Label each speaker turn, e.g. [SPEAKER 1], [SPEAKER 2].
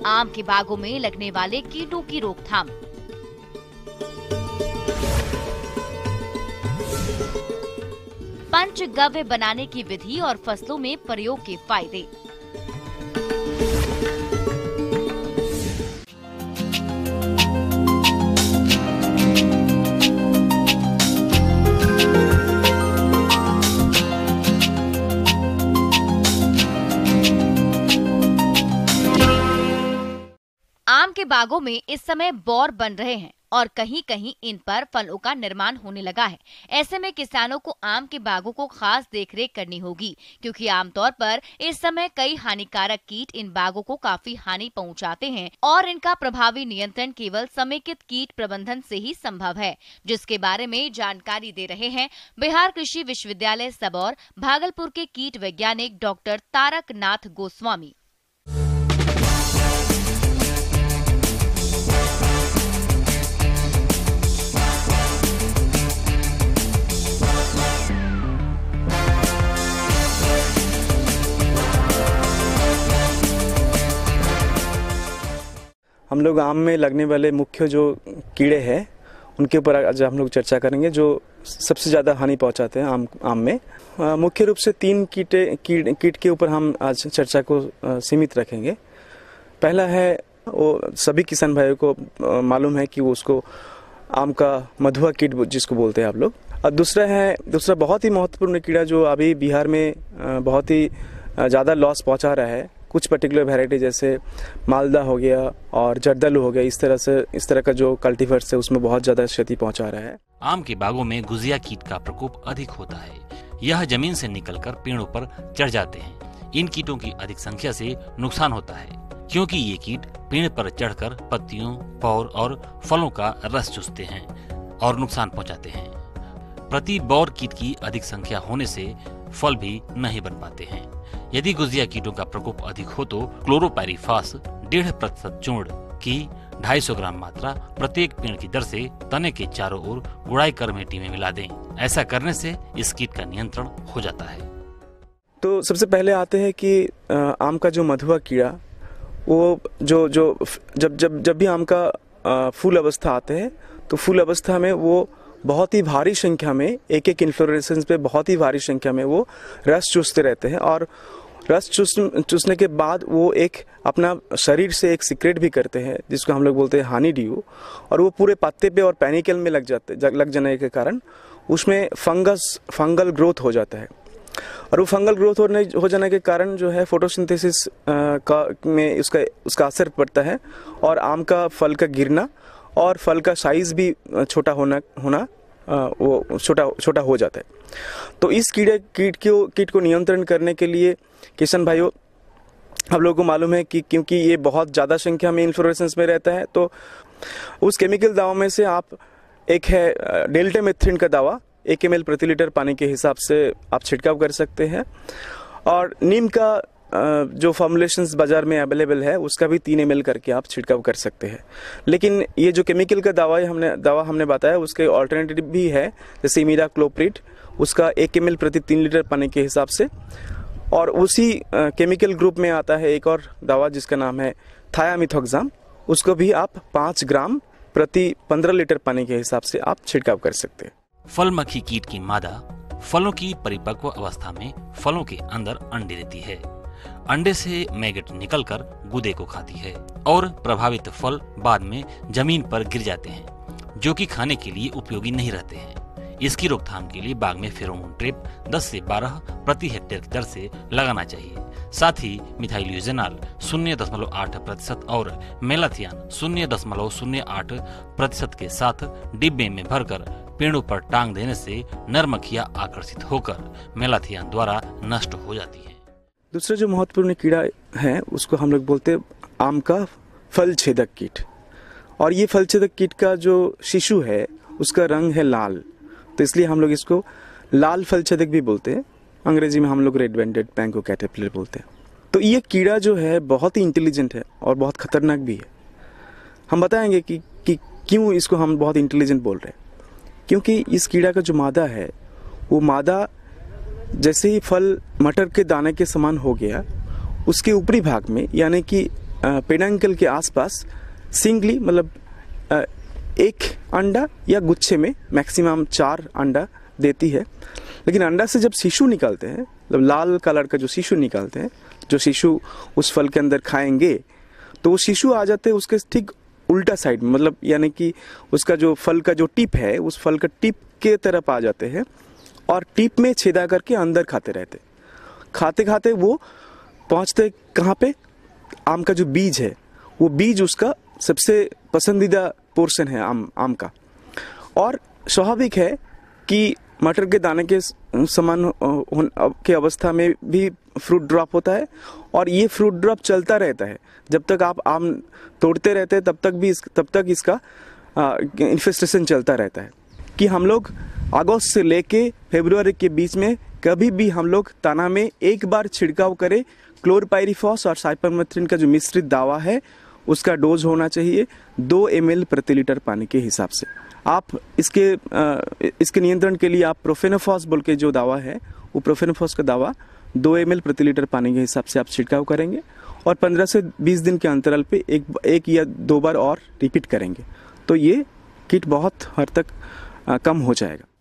[SPEAKER 1] आम के बागों में लगने वाले कीटों की रोकथाम। पंचगव्य बनाने की विधि और फसलों में प्रयोग के फायदे। आम के बागों में इस समय बौर बन रहे हैं और कहीं कहीं इन पर फलों का निर्माण होने लगा है। ऐसे में किसानों को आम के बागों को खास देखरेख करनी होगी, क्योंकि आमतौर पर इस समय कई हानिकारक कीट इन बागों को काफी हानि पहुंचाते हैं और इनका प्रभावी नियंत्रण केवल समेकित कीट प्रबंधन से ही संभव है, जिसके बारे में जानकारी दे रहे हैं बिहार कृषि विश्वविद्यालय सबौर भागलपुर के कीट वैज्ञानिक डॉक्टर तारकनाथ गोस्वामी।
[SPEAKER 2] हम लोग आम में लगने वाले मुख्य जो कीड़े हैं उनके ऊपर आज हम लोग चर्चा करेंगे, जो सबसे ज़्यादा हानि पहुंचाते हैं आम में। मुख्य रूप से 3 कीट के ऊपर हम आज चर्चा को सीमित रखेंगे। पहला है, वो सभी किसान भाइयों को मालूम है कि वो उसको आम का मधुआ कीट जिसको बोलते हैं आप लोग। और दूसरा बहुत ही महत्वपूर्ण कीड़ा जो अभी बिहार में बहुत ही ज़्यादा लॉस पहुँचा रहा है, कुछ पर्टिकुलर वैरायटी जैसे मालदा हो गया और जर्दालू हो गया, इस तरह का जो कल्टीवर्स है उसमें बहुत ज्यादा क्षति पहुंचा रहा है।
[SPEAKER 3] आम के बागों में गुजिया कीट का प्रकोप अधिक होता है। यह जमीन से निकलकर पेड़ों पर चढ़ जाते हैं। इन कीटों की अधिक संख्या से नुकसान होता है, क्योंकि ये कीट पेड़ पर चढ़कर पत्तियों, पौर और फलों का रस चूसते हैं और नुकसान पहुँचाते हैं। प्रति बौर कीट की अधिक संख्या होने से फल भी नहीं बन पाते हैं। यदि गुजिया कीटों का प्रकोप अधिक हो तो क्लोरोपाइरीफास 1.5% चूर्ण की 250 ग्राम मात्रा प्रत्येक पेड़ की दर से तने के चारों ओर गुड़ाई कर मिट्टी में मिला दें। ऐसा करने से इस कीट का नियंत्रण हो जाता है।
[SPEAKER 2] तो सबसे पहले आते हैं कि आम का जो मधुआ कीड़ा, वो जब भी आम का फूल अवस्था आते हैं तो फूल अवस्था में वो बहुत ही भारी संख्या में एक इन्फ्लोरेसेंस पे बहुत ही भारी संख्या में वो रस चूसते रहते हैं और रस चूसने के बाद वो एक अपना शरीर से एक सीक्रेट भी करते हैं जिसको हम लोग बोलते हैं हानी ड्यू, और वो पूरे पत्ते पे और पेनिकल में लग जाने के कारण उसमें फंगल ग्रोथ हो जाता है। और वो फंगल ग्रोथ हो जाने के कारण जो है फोटोसिंथेसिस में उसका असर पड़ता है और आम का फल का गिरना और फल का साइज भी छोटा होना वो छोटा हो जाता है। तो इस कीट को नियंत्रण करने के लिए किसान भाइयों, हम लोगों को मालूम है कि क्योंकि ये बहुत ज़्यादा संख्या में इन्फ्लोरेसेंस में रहता है, तो उस केमिकल दवाओं में से आप एक है डेल्टामेथ्रिन का दवा 1 ml प्रति लीटर पानी के हिसाब से आप छिड़काव कर सकते हैं। और नीम का जो फॉर्मुलेशंस बाजार में अवेलेबल है उसका भी 3 ml करके आप छिड़काव कर सकते हैं। लेकिन ये जो केमिकल का दवा हमने बताया उसके ऑल्टरनेटिव भी है, जैसे इमिडाक्लोप्रिड, उसका 1 ml प्रति 3 लीटर पानी के हिसाब से। और उसी केमिकल ग्रुप में आता है एक और दवा जिसका नाम है थायामिथोक्साम, उसको भी आप 5 ग्राम प्रति 15 लीटर पानी के हिसाब से आप छिड़काव कर सकते हैं।
[SPEAKER 3] फल मक्खी कीट की मादा फलों की परिपक्व अवस्था में फलों के अंदर अंडे देती है। अंडे से मैगेट निकलकर गूदे को खाती है और प्रभावित फल बाद में जमीन पर गिर जाते हैं, जो कि खाने के लिए उपयोगी नहीं रहते हैं। इसकी रोकथाम के लिए बाग में फेरोमोन ट्रैप 10 से 12 प्रति हेक्टेयर की दर से लगाना चाहिए। साथ ही मिथाइलयूजेनाल 0.8% और मेलाथियान 0.08% के साथ डिब्बे में भरकर पेड़ों पर टांग देने से नर मक्खियां आकर्षित होकर मेलाथियान द्वारा नष्ट हो जाती है।
[SPEAKER 2] दूसरा जो महत्वपूर्ण कीड़ा है उसको हम लोग बोलते हैं आम का फल छेदक कीट। और ये फल छेदक कीट का जो शिशु है उसका रंग है लाल, तो इसलिए हम लोग इसको लाल फल छेदक भी बोलते हैं। अंग्रेजी में हम लोग रेड बैंडेड मैंगो कैटरपिलर बोलते हैं। तो ये कीड़ा जो है बहुत ही इंटेलिजेंट है और बहुत खतरनाक भी है। हम बताएंगे कि क्यों इसको हम बहुत इंटेलिजेंट बोल रहे हैं। क्योंकि इस कीड़ा का जो मादा है वो मादा जैसे ही फल मटर के दाने के समान हो गया, उसके ऊपरी भाग में यानी कि पेडांकल के आसपास सिंगली मतलब एक अंडा या गुच्छे में मैक्सिमम 4 अंडा देती है। लेकिन अंडा से जब शिशु निकलते हैं, मतलब लाल कलर का जो शिशु निकलते हैं, जो शिशु उस फल के अंदर खाएंगे, तो वो शिशु आ जाते हैं उसके ठीक उल्टा साइड में, मतलब यानी कि उसका जो फल का जो टिप है, उस फल का टिप के तरफ आ जाते हैं और टिप में छेदा करके अंदर खाते रहते। खाते खाते वो पहुंचते कहाँ पे? आम का जो बीज है, वो बीज उसका सबसे पसंदीदा पोर्शन है आम का। और स्वाभाविक है कि मटर के दाने के समान के अवस्था में भी फ्रूट ड्रॉप होता है और ये फ्रूट ड्रॉप चलता रहता है। जब तक आप आम तोड़ते रहते हैं तब तक इसका इन्फेस्टेशन चलता रहता है। कि हम लोग अगस्त से लेके फरवरी के बीच में कभी भी हम लोग तना में एक बार छिड़काव करें। क्लोरपाइरिफॉस और साइपरमेथ्रिन का जो मिश्रित दवा है उसका डोज होना चाहिए 2 ml प्रति लीटर पानी के हिसाब से। आप इसके नियंत्रण के लिए आप प्रोफेनोफॉस बोल के जो दवा है, वो प्रोफेनोफॉस का दवा 2 ml प्रति लीटर पानी के हिसाब से आप छिड़काव करेंगे और 15 से 20 दिन के अंतराल पे एक या 2 बार और रिपीट करेंगे, तो ये कीट बहुत हद तक कम हो जाएगा।